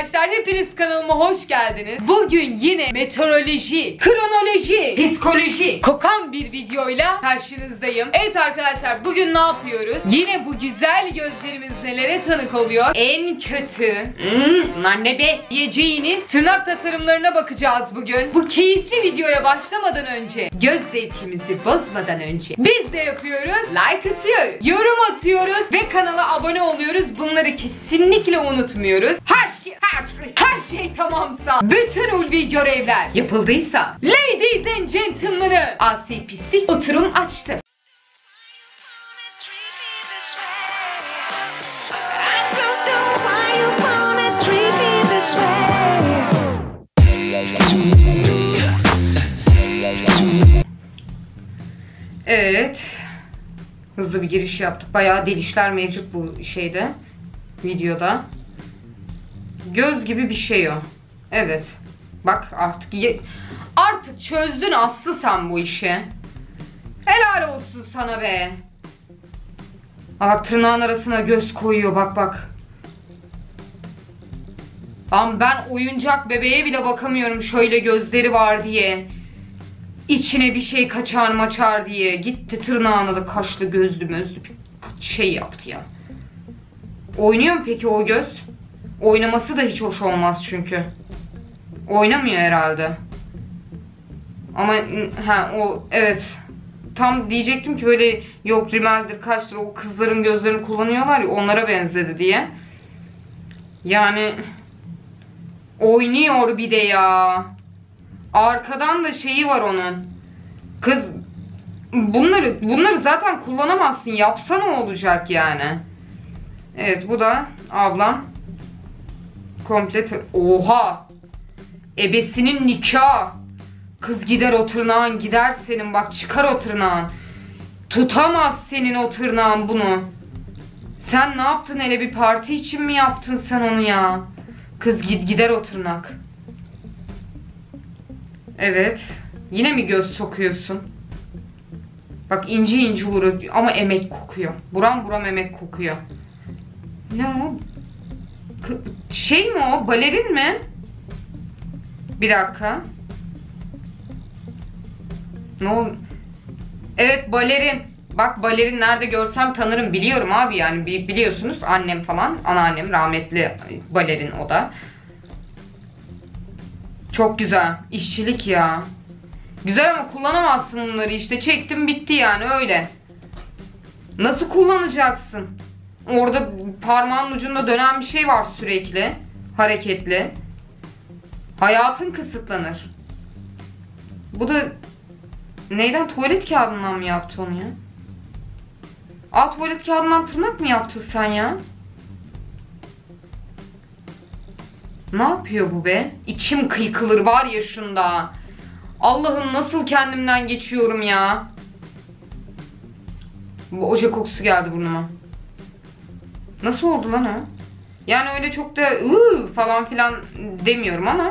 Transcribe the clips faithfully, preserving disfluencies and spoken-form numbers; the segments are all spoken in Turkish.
arkadaşlar, hepiniz kanalıma hoş geldiniz. Bugün yine meteoroloji, kronoloji, psikoloji kokan bir videoyla karşınızdayım. Evet arkadaşlar, bugün ne yapıyoruz? Yine bu güzel gözlerimiz nelere tanık oluyor? En kötü hmm, bunlar ne be diyeceğiniz tırnak tasarımlarına bakacağız bugün. Bu keyifli videoya başlamadan önce, göz zevkimizi bozmadan önce biz de yapıyoruz, like atıyoruz, yorum atıyoruz ve kanala abone oluyoruz. Bunları kesinlikle unutmuyoruz. Her şey, her şey, her şey tamamsa, bütün ulvi görevler yapıldıysa, ladies and gentlemen'ı asi pislik oturum açtı. Evet. Hızlı bir giriş yaptık. Bayağı delişler mevcut bu şeyde. Videoda. Göz gibi bir şey o. Evet. Bak artık ye artık çözdün Aslı sen bu işi. Helal olsun sana be. Bak tırnağın arasına göz koyuyor, bak bak. Lan ben oyuncak bebeğe bile bakamıyorum şöyle gözleri var diye. İçine bir şey kaçar maçar diye. Gitti tırnağına da kaşlı gözlü mözlü bir şey yaptı ya. Oynuyor mu peki o göz? Oynaması da hiç hoş olmaz çünkü. Oynamıyor herhalde. Ama ha o evet. Tam diyecektim ki böyle yok rimeldir kaçtır o kızların gözlerini kullanıyorlar ya, onlara benzedi diye. Yani oynuyor bir de ya. Arkadan da şeyi var onun. Kız bunları bunları zaten kullanamazsın. Yapsa ne olacak yani? Evet, bu da ablam. Komple oha. Ebesinin nikah. Kız gider o tırnağın, gider senin, bak çıkar o tırnağın. Tutamaz senin o tırnağın bunu. Sen ne yaptın, hele bir parti için mi yaptın sen onu ya? Kız gid gider o tırnak. Evet. Yine mi göz sokuyorsun? Bak ince ince uğraşıyor ama emek kokuyor. Buram buram emek kokuyor. Ne o? K şey mi o? Balerin mi? Bir dakika. Ne oldu? Evet, balerin. Bak balerin nerede görsem tanırım, biliyorum abi yani, biliyorsunuz annem falan, anneannem rahmetli balerin o da. Çok güzel. İşçilik ya. Güzel ama kullanamazsın bunları işte. Çektim bitti yani, öyle. Nasıl kullanacaksın? Orada parmağın ucunda dönen bir şey var sürekli. Hareketli. Hayatın kısıtlanır. Bu da neyden? Tuvalet kağıdından mı yaptı onu ya? Aa, tuvalet kağıdından tırnak mı yaptın sen ya? Ne yapıyor bu be? İçim kıykılır var ya şunda. Allah'ım nasıl kendimden geçiyorum ya. Bu oje kokusu geldi burnuma. Nasıl oldu lan o? Yani öyle çok da ıı falan filan demiyorum ama.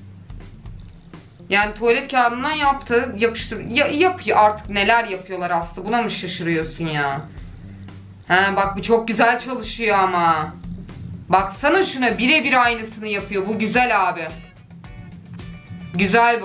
Yani tuvalet kağıdından yaptı. Yapıştır. Ya, yapıyor artık, neler yapıyorlar Aslı. Buna mı şaşırıyorsun ya? He bak, bu çok güzel çalışıyor ama. Baksana şuna, birebir aynısını yapıyor. Bu güzel abi. Güzel bu.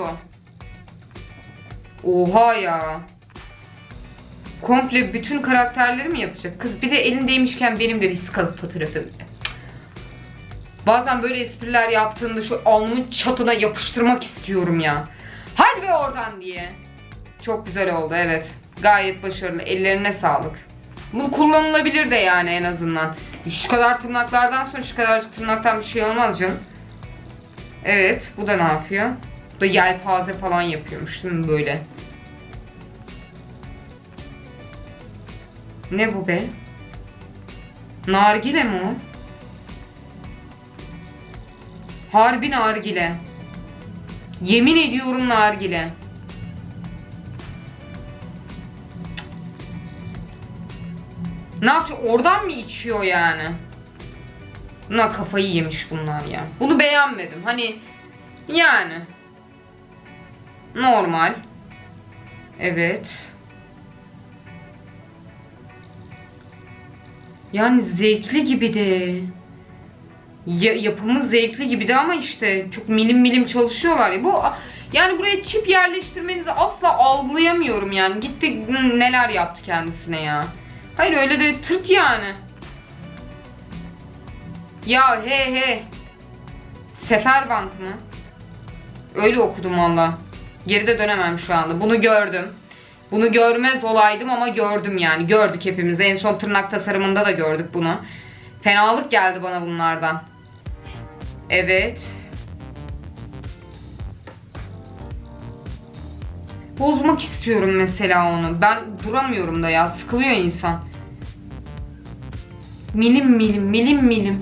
Oha ya. Komple bütün karakterleri mi yapacak? Kız bir de elindeymişken benim de bir skalıp fotoğrafı. Bazen böyle espriler yaptığında şu alnımın çatına yapıştırmak istiyorum ya. Hadi be oradan diye. Çok güzel oldu, evet. Gayet başarılı. Ellerine sağlık. Bu kullanılabilir de yani en azından. Şu kadar tırnaklardan sonra şu kadarcık tırnaktan bir şey olmaz canım. Evet, bu da ne yapıyor? Bu da yelpaze falan yapıyormuş değil mi böyle? Ne bu be? Nargile mi o? Harbi nargile. Yemin ediyorum nargile. Ne yapacak? Oradan mı içiyor yani? Buna kafayı yemiş bunlar ya. Bunu beğenmedim. Hani yani normal. Evet. Yani zevkli gibi de. Ya, yapımı zevkli gibi de ama işte çok milim milim çalışıyorlar ya. Bu yani buraya çip yerleştirmenizi asla algılayamıyorum yani. Gitti neler yaptı kendisine ya. Hayır öyle de tırt yani. Ya he he. Seferbant mı? Öyle okudum valla. Geride dönemem şu anda. Bunu gördüm. Bunu görmez olaydım ama gördüm yani. Gördük hepimiz. En son tırnak tasarımında da gördük bunu. Fenalık geldi bana bunlardan. Evet. Bozmak istiyorum mesela onu. Ben duramıyorum da ya. Sıkılıyor insan. Milim milim milim milim.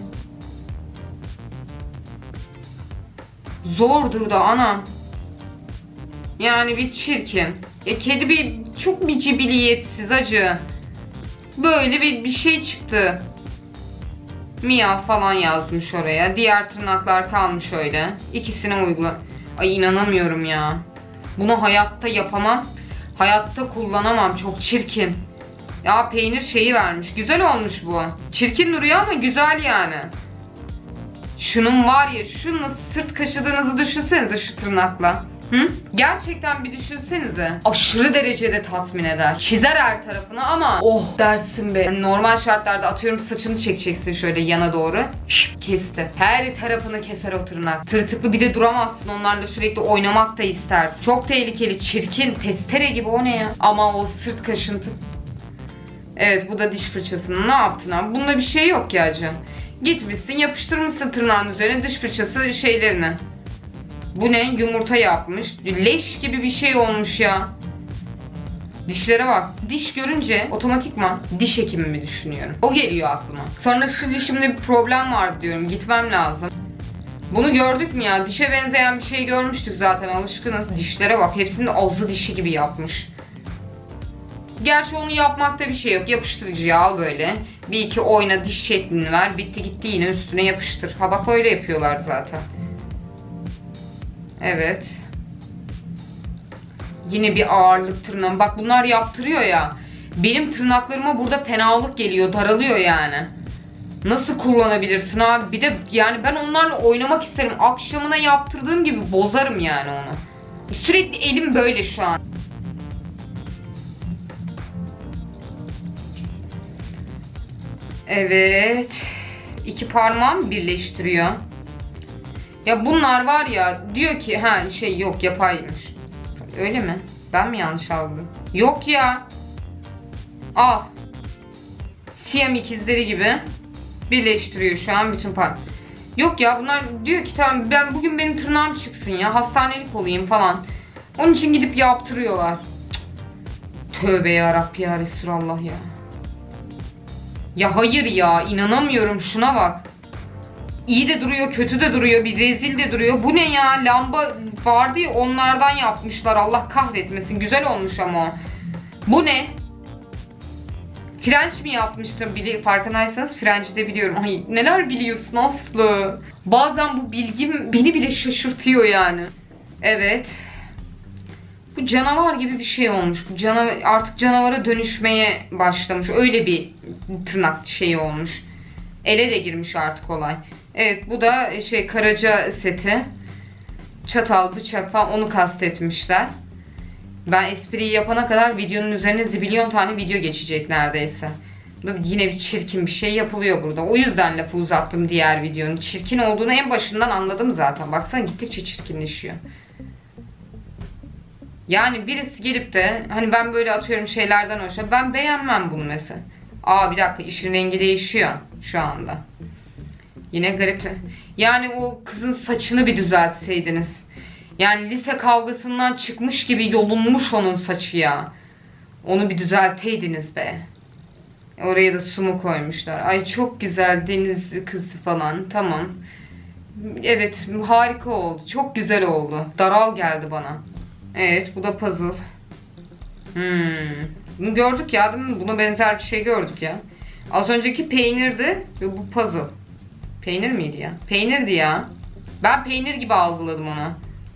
Zordur da anam. Yani bir çirkin. Ya kedi bir çok bir cibiliyetsiz acı. Böyle bir, bir şey çıktı. Mia falan yazmış oraya. Diğer tırnaklar kalmış öyle. İkisine uygula. Ay inanamıyorum ya. Bunu hayatta yapamam. Hayatta kullanamam. Çok çirkin. Ya peynir şeyi vermiş. Güzel olmuş bu. Çirkin duruyor ama güzel yani. Şunun var ya, şununla sırt kaşıdığınızı düşünsenize şu tırnakla. Hı? Gerçekten bir düşünsenize. Aşırı derecede tatmin eder. Çizer her tarafını ama oh dersin be. Yani normal şartlarda atıyorum saçını çekeceksin şöyle yana doğru. Şşt, kesti. Her tarafını keser o tırnak. Tırtıklı bir de duramazsın. Onlarla sürekli oynamak da istersin. Çok tehlikeli, çirkin, testere gibi o ne ya? Ama o sırt kaşıntı. Evet bu da diş fırçasının ne yaptın abi? Bunda bir şey yok ya can. Gitmişsin yapıştırmışsın tırnağın üzerine diş fırçası şeylerini. Bu ne? Yumurta yapmış. Leş gibi bir şey olmuş ya. Dişlere bak. Diş görünce otomatikman diş hekimimi düşünüyorum. O geliyor aklıma. Sonra şu dişimde bir problem var diyorum. Gitmem lazım. Bunu gördük mü ya? Dişe benzeyen bir şey görmüştük zaten. Alışkınız. Dişlere bak. Hepsini ağzı dişi gibi yapmış. Gerçi onu yapmakta bir şey yok. Yapıştırıcıyı al böyle. Bir iki oyna diş şeklini ver. Bitti gitti yine üstüne yapıştır. Ha bak öyle yapıyorlar zaten. Evet. Yine bir ağırlık tırnağım. Bak bunlar yaptırıyor ya. Benim tırnaklarıma burada fenalık geliyor. Daralıyor yani. Nasıl kullanabilirsin abi? Bir de yani ben onlarla oynamak isterim. Akşamına yaptırdığım gibi bozarım yani onu. Sürekli elim böyle şu an. Evet. İki parmağım birleştiriyor. Ya bunlar var ya diyor ki ha şey yok yapaymış. Öyle mi? Ben mi yanlış aldım? Yok ya. Al. Siyam ikizleri gibi birleştiriyor şu an bütün parmak. Yok ya bunlar diyor ki tamam ben bugün benim tırnağım çıksın ya hastanelik olayım falan. Onun için gidip yaptırıyorlar. Cık. Tövbe yarabbi ya Resulallah ya. Ya hayır ya inanamıyorum şuna bak. İyi de duruyor, kötü de duruyor, bir rezil de duruyor. Bu ne ya? Lamba vardı ya onlardan yapmışlar. Allah kahretmesin. Güzel olmuş ama o. Bu ne? French mi yapmıştım? Bili farkındaysanız French de biliyorum. Ay neler biliyorsun Aslı? Bazen bu bilgim beni bile şaşırtıyor yani. Evet. Bu canavar gibi bir şey olmuş. Bu canavar artık canavara dönüşmeye başlamış. Öyle bir tırnak şeyi olmuş. Ele de girmiş artık olay. Evet bu da şey Karaca seti. Çatal, bıçak falan onu kastetmişler. Ben espriyi yapana kadar videonun üzerine zibilyon tane video geçecek neredeyse. Yine bir çirkin bir şey yapılıyor burada. O yüzden lafı uzattım diğer videonun. Çirkin olduğunu en başından anladım zaten. Baksana gittikçe çirkinleşiyor. Yani birisi gelip de hani ben böyle atıyorum şeylerden hoşlanıyorum. Ben beğenmem bunu mesela. Aa bir dakika işin rengi değişiyor şu anda. Yine garip. Yani o kızın saçını bir düzeltseydiniz. Yani lise kavgasından çıkmış gibi yolunmuş onun saçı ya. Onu bir düzelteydiniz be. Oraya da su mu koymuşlar. Ay çok güzel deniz kızı falan. Tamam. Evet harika oldu. Çok güzel oldu. Daral geldi bana. Evet bu da puzzle. Hmm. Bunu gördük ya değil mi? Buna benzer bir şey gördük ya. Az önceki peynirdi ve bu puzzle. Peynir miydi ya? Peynirdi ya. Ben peynir gibi algıladım onu.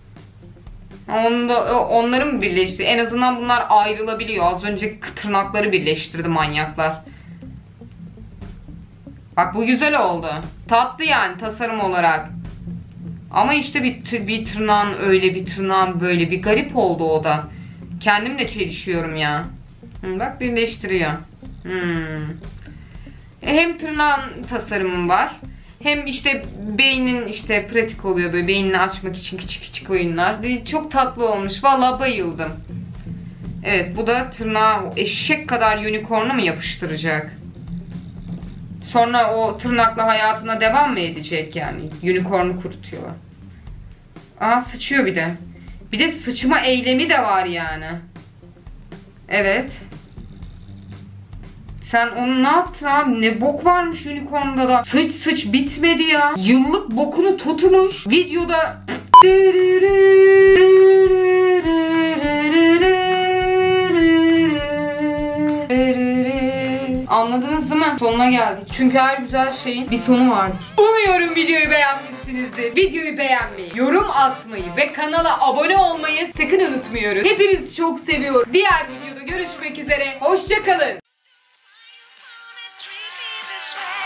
Onda, onları mı birleşti? En azından bunlar ayrılabiliyor. Az önce tırnakları birleştirdi manyaklar. Bak bu güzel oldu. Tatlı yani tasarım olarak. Ama işte bir, bir tırnağın öyle, bir tırnağın böyle, bir garip oldu o da. Kendimle çelişiyorum ya. Hı, bak birleştiriyor. Hmm. E, hem tırnağın tasarımı var. Hem işte beynin işte pratik oluyor, böyle beynini açmak için küçük küçük oyunlar. Çok tatlı olmuş. Vallahi bayıldım. Evet, bu da tırnağı eşek kadar unicorn'u mu yapıştıracak? Sonra o tırnakla hayatına devam mı edecek yani? Unicorn'u kurutuyor. Aa, sıçıyor bir de. Bir de sıçma eylemi de var yani. Evet. Sen onu ne yaptın abi? Ne bok varmış unicorn'da da. Sıç sıç bitmedi ya. Yıllık bokunu tutmuş. Videoda anladınız değil mi? Sonuna geldik. Çünkü her güzel şeyin bir sonu vardır. Umuyorum videoyu beğenmişsinizdir. Videoyu beğenmeyi, yorum atmayı ve kanala abone olmayı sakın unutmuyoruz. Hepinizi çok seviyorum. Diğer videoda görüşmek üzere. Hoşça kalın. Treat me this way.